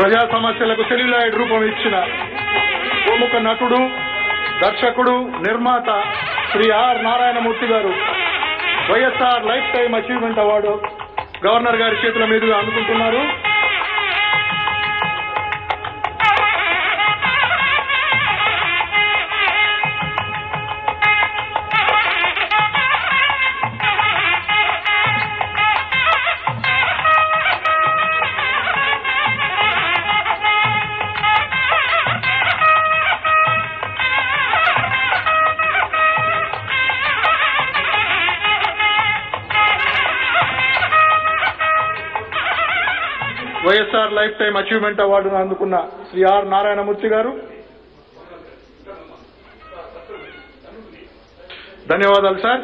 ప్రజా సమస్యలకు సెల్యులాయిడ్ రూపం ఇచ్చిన ప్రముఖ నటుడు, దర్శకుడు, నిర్మాత శ్రీ ఆర్ నారాయణమూర్తి గారు YSR lifetime achievement award governor గారి చేతుల మీదుగా అందుకుంటున్నారు. వైఎస్ఆర్ లైఫ్ టైమ్ అచీవ్మెంట్ అవార్డును అందుకున్న శ్రీ ఆర్ నారాయణమూర్తి గారు, ధన్యవాదాలు సార్.